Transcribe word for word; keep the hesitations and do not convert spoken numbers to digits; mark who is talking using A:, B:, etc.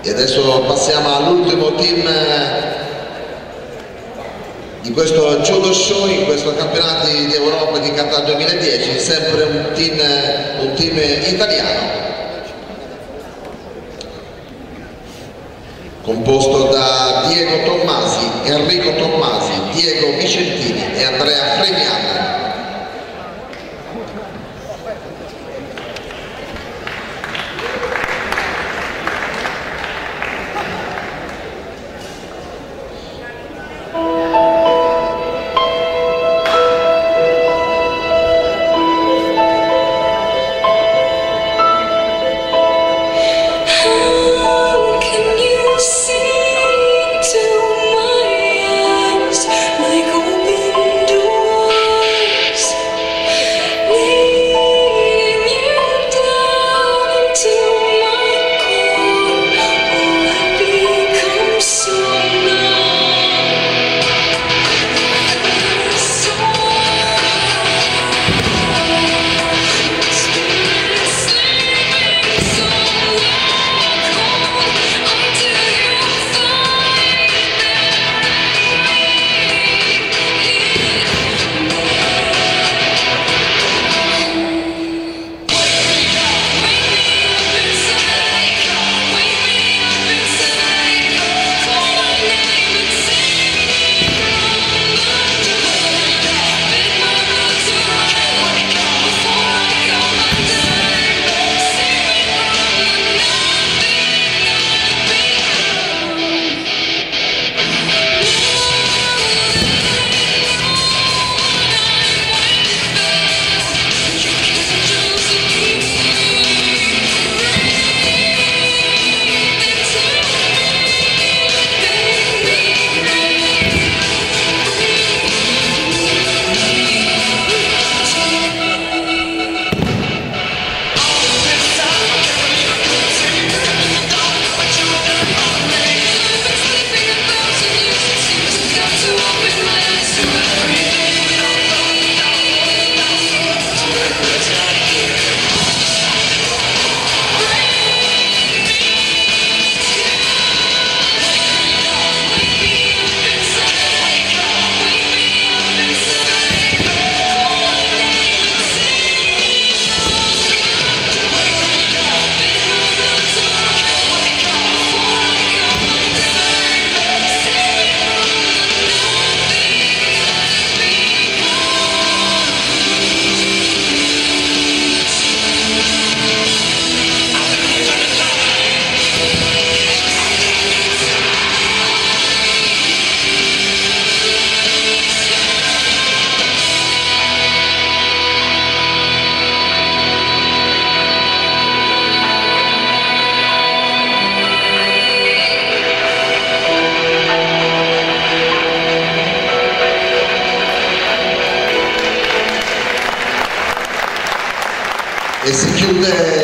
A: E adesso passiamo all'ultimo team di questo judo show, in questo campionato di Europa di Qatar duemiladieci, sempre un team, un team italiano composto da Diego Tommasi, Enrico Tommasi, Diego Vicentini e Andrea Fremiata. E si chiude